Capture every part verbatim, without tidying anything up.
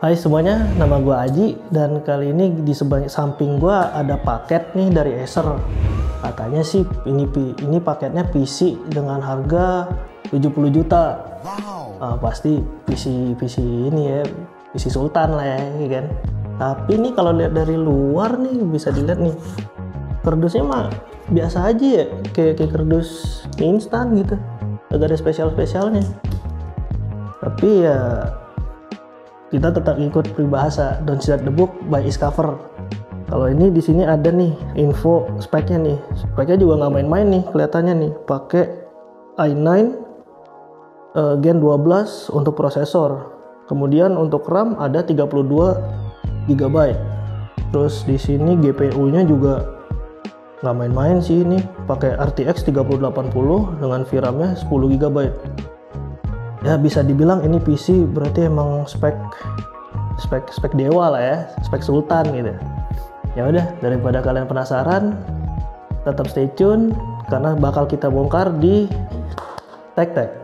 Hai semuanya, nama gua Aji dan kali ini di sebelah samping gua ada paket nih dari Acer. Katanya sih ini ini paketnya P C dengan harga tujuh puluh juta. Wow. Uh, pasti P C P C ini ya, P C Sultan lah ya, ya kan. Tapi nih kalau lihat dari luar nih bisa dilihat nih, kardusnya mah biasa aja ya, kayak kayak kardus mie instan gitu, agak ada spesial-spesialnya. Tapi ya kita tetap ikut peribahasa, don't judge the book by its cover. Kalau ini di sini ada nih info speknya nih, speknya juga nggak main-main nih kelihatannya nih, pakai i nine uh, Gen dua belas untuk prosesor, kemudian untuk RAM ada tiga puluh dua giga byte. Terus di sini G P U-nya juga nggak main-main sih, ini pakai R T X tiga puluh delapan puluh dengan V RAM-nya sepuluh giga byte. Ya bisa dibilang ini P C berarti emang spek spek spek dewa lah ya, spek sultan gitu. Ya udah, daripada kalian penasaran, tetap stay tune karena bakal kita bongkar di Tech Tech.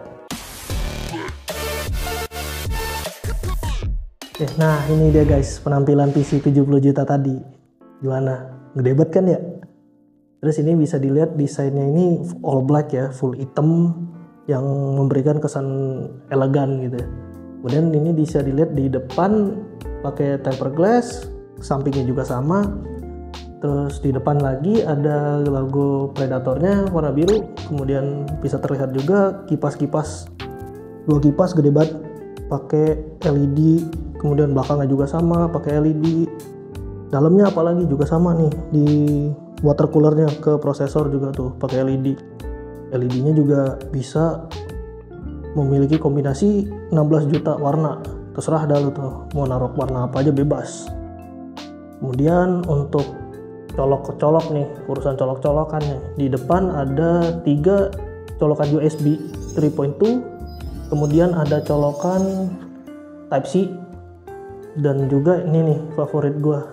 Eh, nah ini dia guys, penampilan P C tujuh puluh juta tadi. Gimana? Gede banget kan ya? Terus ini bisa dilihat desainnya ini all black ya, full hitam, yang memberikan kesan elegan gitu. Kemudian ini bisa dilihat di depan pakai tempered glass, sampingnya juga sama. Terus di depan lagi ada logo Predatornya warna biru. Kemudian bisa terlihat juga kipas-kipas, dua kipas gede banget pakai L E D. Kemudian belakangnya juga sama pakai L E D. Dalamnya apalagi juga sama nih, di water coolernya ke prosesor juga tuh pakai L E D. L E D-nya juga bisa memiliki kombinasi enam belas juta warna, terserah dah lu tuh mau naruh warna apa aja bebas. Kemudian untuk colok-colok nih, urusan colok-colokannya, di depan ada tiga colokan U S B tiga titik dua, kemudian ada colokan Type C, dan juga ini nih favorit gua,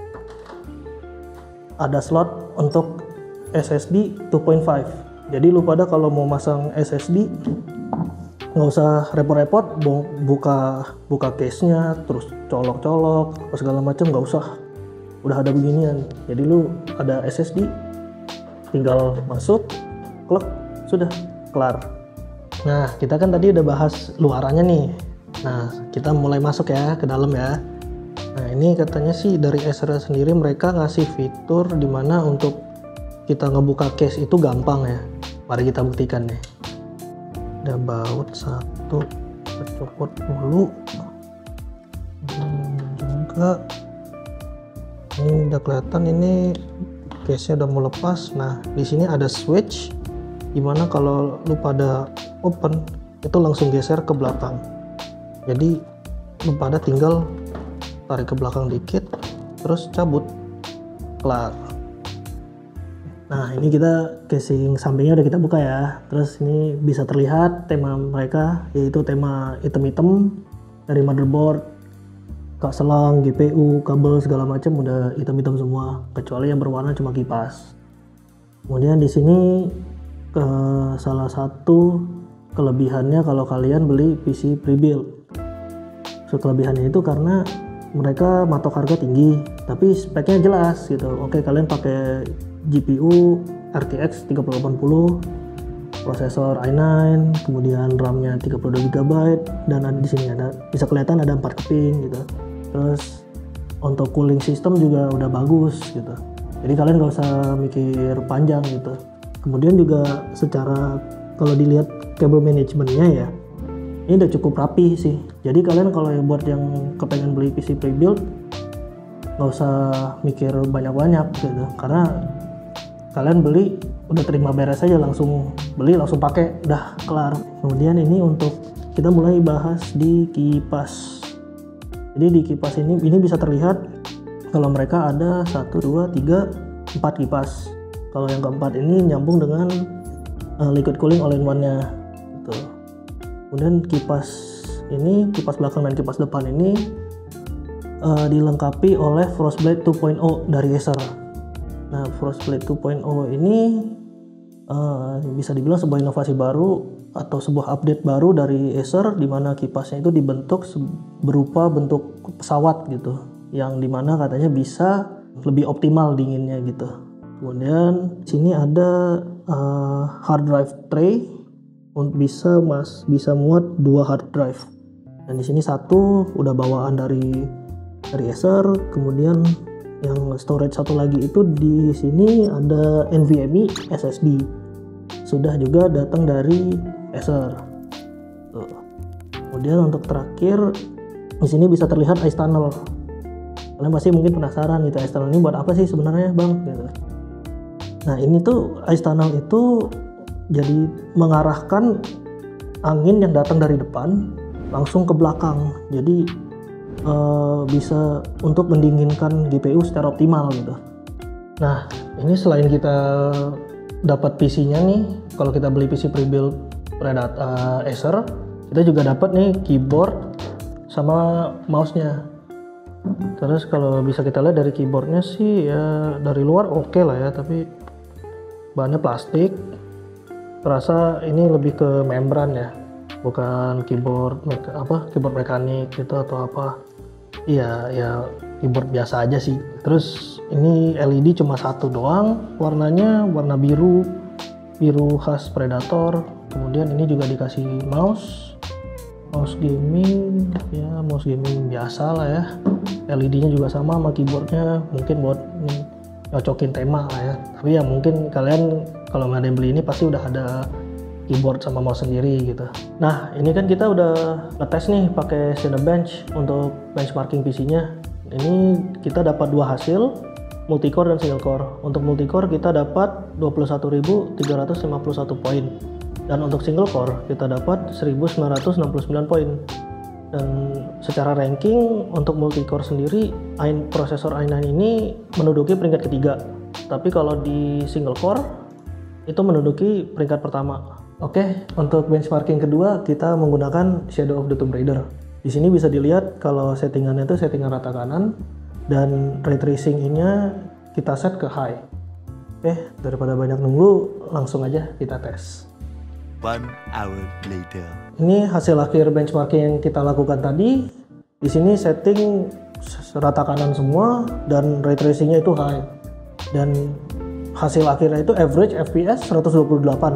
ada slot untuk S S D dua titik lima. Jadi lu pada kalau mau masang S S D nggak usah repot-repot buka buka case-nya terus colok-colok apa segala macam, nggak usah, udah ada beginian. Jadi lu ada S S D tinggal masuk, klek, sudah kelar. Nah kita kan tadi udah bahas luarannya nih, nah kita mulai masuk ya ke dalam ya. Nah ini katanya sih dari Acer sendiri mereka ngasih fitur dimana untuk kita ngebuka case itu gampang ya. Mari kita buktikan nih. Ada baut satu, kita copot dulu. Hmm, juga ini udah kelihatan, ini case-nya udah mau lepas. Nah di sini ada switch dimana kalau lu pada open itu langsung geser ke belakang. Jadi lu pada tinggal tarik ke belakang dikit terus cabut, kelar. Nah ini kita casing sampingnya udah kita buka ya. Terus ini bisa terlihat tema mereka, yaitu tema hitam-hitam dari motherboard, kak selang, G P U, kabel segala macam udah hitam-hitam semua, kecuali yang berwarna cuma kipas. Kemudian di sini ke salah satu kelebihannya kalau kalian beli P C pre-build. So, kelebihannya itu karena mereka matok harga tinggi, tapi speknya jelas gitu. Oke, kalian pakai G P U R T X tiga puluh delapan puluh, prosesor i nine, kemudian RAM-nya tiga puluh dua giga byte, dan ada di sini ada bisa kelihatan ada empat keping gitu. Terus untuk cooling system juga udah bagus gitu. Jadi kalian nggak usah mikir panjang gitu. Kemudian juga secara kalau dilihat cable managementnya ya, ini udah cukup rapi sih. Jadi kalian kalau yang buat yang kepengen beli P C pre-build nggak usah mikir banyak-banyak gitu, karena kalian beli udah terima beres aja, langsung beli langsung pakai, udah kelar. Kemudian ini untuk kita mulai bahas di kipas. Jadi di kipas ini ini bisa terlihat kalau mereka ada satu dua tiga empat kipas. Kalau yang keempat ini nyambung dengan uh, liquid cooling all in one-nya gitu. Kemudian kipas ini, kipas belakang dan kipas depan ini uh, dilengkapi oleh Frostblade dua titik nol dari Acer. Nah Frostblade dua titik nol ini uh, bisa dibilang sebuah inovasi baru atau sebuah update baru dari Acer di mana kipasnya itu dibentuk berupa bentuk pesawat gitu, yang dimana katanya bisa lebih optimal dinginnya gitu. Kemudian sini ada uh, hard drive tray untuk bisa mas bisa muat dua hard drive. Dan di sini satu udah bawaan dari dari Acer, kemudian yang storage satu lagi itu di sini ada NVMe S S D. Sudah juga datang dari Acer. Tuh. Kemudian untuk terakhir di sini bisa terlihat ice tunnel. Kalian pasti mungkin penasaran gitu, ice tunnel ini buat apa sih sebenarnya, Bang? Gitu. Nah, ini tuh ice tunnel itu jadi mengarahkan angin yang datang dari depan langsung ke belakang. Jadi Uh, bisa untuk mendinginkan G P U secara optimal gitu. Nah, ini selain kita dapat P C-nya nih, kalau kita beli P C pre-built Predator uh, Acer, kita juga dapat nih keyboard sama mouse-nya. Terus kalau bisa kita lihat dari keyboardnya sih ya dari luar oke okay lah ya, tapi bahannya plastik. Terasa ini lebih ke membran ya, bukan keyboard apa keyboard mekanik gitu atau apa. Iya ya keyboard biasa aja sih. Terus ini L E D cuma satu doang, warnanya warna biru biru khas Predator. Kemudian ini juga dikasih mouse mouse gaming ya, mouse gaming biasa lah ya. L E D nya juga sama sama keyboardnya, mungkin buat ini nyocokin tema lah ya. Tapi ya mungkin kalian kalau nggak ada yang beli ini pasti udah ada keyboard sama mouse sendiri gitu. Nah, ini kan kita udah ngetes nih pakai Cinebench untuk benchmarking P C-nya. Ini kita dapat dua hasil, multicore dan single core. Untuk multicore kita dapat dua puluh satu ribu tiga ratus lima puluh satu poin. Dan untuk single core kita dapat seribu sembilan ratus enam puluh sembilan poin. Dan secara ranking untuk multicore sendiri, prosesor i sembilan ini menduduki peringkat ketiga. Tapi kalau di single core itu menduduki peringkat pertama. Oke, untuk benchmarking kedua kita menggunakan Shadow of the Tomb Raider. Di sini bisa dilihat kalau settingannya itu settingan rata kanan dan ray tracing-nya kita set ke high. Oke, daripada banyak nunggu, langsung aja kita tes. One hour later. Ini hasil akhir benchmarking yang kita lakukan tadi. Di sini setting rata kanan semua dan ray tracing-nya itu high. Dan hasil akhirnya itu average F P S seratus dua puluh delapan.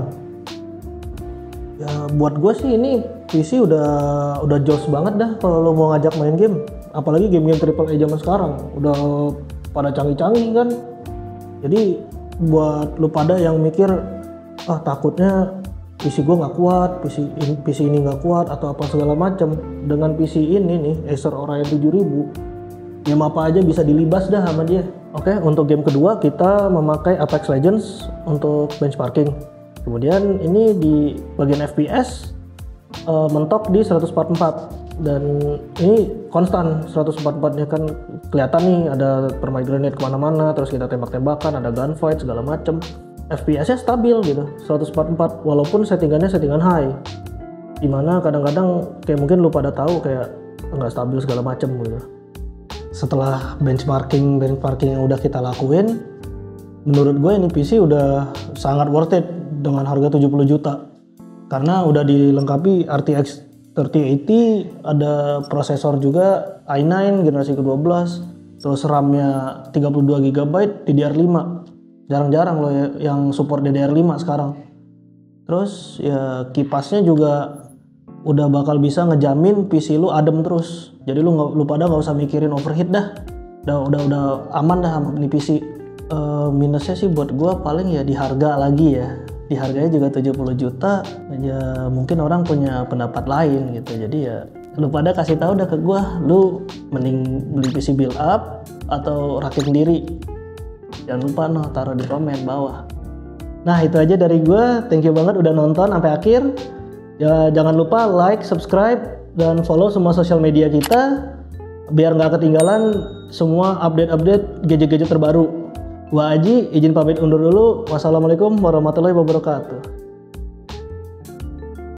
Ya buat gue sih ini P C udah udah jos banget dah kalau lo mau ngajak main game, apalagi game-game triple A zaman sekarang udah pada canggih-canggih kan. Jadi buat lo pada yang mikir ah takutnya P C gue nggak kuat, P C ini, P C ini nggak kuat atau apa segala macam, dengan P C ini nih Acer Orion tujuh ribu game apa aja bisa dilibas dah sama dia. Oke, untuk game kedua kita memakai Apex Legends untuk benchmarking. Kemudian ini di bagian F P S uh, mentok di seratus empat puluh empat dan ini konstan seratus empat puluh empat nya kan kelihatan nih ada permain grenade kemana-mana, terus kita tembak-tembakan, ada gunfight segala macem. F P S-nya stabil gitu seratus empat puluh empat walaupun settingannya settingan high, dimana kadang-kadang kayak mungkin lu pada tahu kayak nggak stabil segala macem gitu. Setelah benchmarking benchmarking yang udah kita lakuin, menurut gue ini P C udah sangat worth it dengan harga tujuh puluh juta. Karena udah dilengkapi R T X tiga ribu delapan puluh, ada prosesor juga i sembilan generasi ke dua belas, terus RAM-nya tiga puluh dua giga byte D D R lima. Jarang-jarang loh ya yang support D D R lima sekarang. Terus ya kipasnya juga udah bakal bisa ngejamin P C lu adem terus. Jadi lu nggak lu pada nggak usah mikirin overheat dah. Udah udah udah aman dah sama ini P C. Uh, minusnya sih buat gua paling ya di harga lagi ya. Di harganya juga tujuh puluh juta, ya mungkin orang punya pendapat lain gitu. Jadi ya lu pada kasih tahu dah ke gua, lu mending beli P C build up atau rakit sendiri. Jangan lupa noh taruh di komen bawah. Nah, itu aja dari gua. Thank you banget udah nonton sampai akhir. Ya, jangan lupa like, subscribe, dan follow semua sosial media kita biar nggak ketinggalan semua update-update gadget-gadget terbaru. Gua Aji, izin pamit undur dulu. Wassalamualaikum warahmatullahi wabarakatuh.